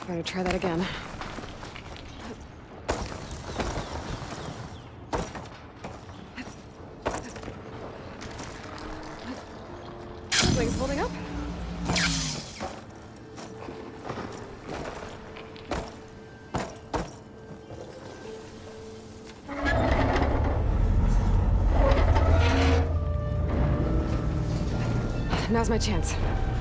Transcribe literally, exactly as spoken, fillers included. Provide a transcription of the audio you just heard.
Better try that again. Wings holding up? Now's my chance.